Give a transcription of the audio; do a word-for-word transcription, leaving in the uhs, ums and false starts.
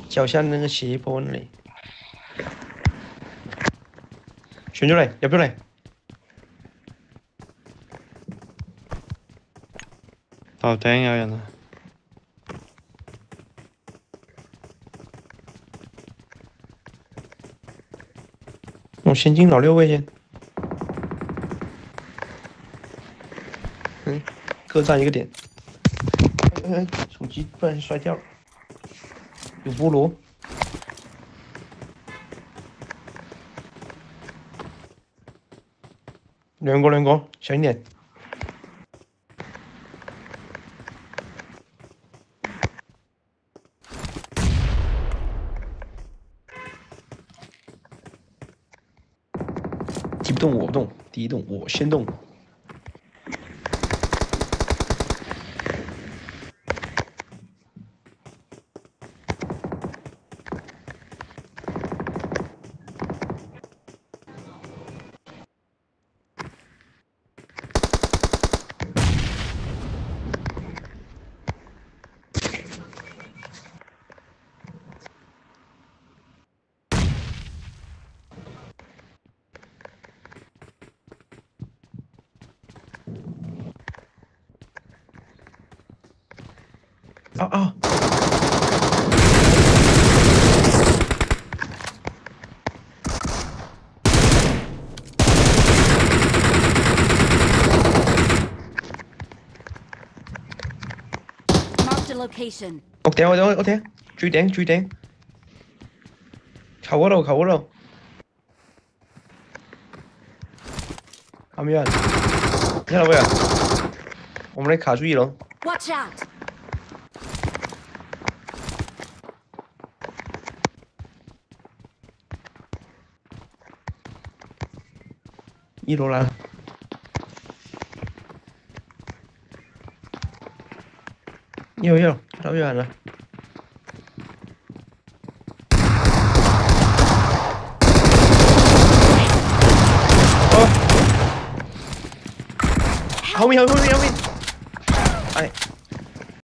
脚下那个斜坡那里。選咗嚟，入咗嚟。頭頂有人啊！我先进老六位先。嗯，各占一个点。哎哎，手机不然摔掉了。有菠萝。两个两个，小心点。敌不动我不动，敌一动我先动。啊啊！ Location. 屋頂，屋頂，屋頂，最頂，最頂，球嗰度，球嗰度，後面有人，一樓有人，我們嚟卡住一樓。 Watch out! 一樓來了。有有，老远了。哦，后面后面后面后面。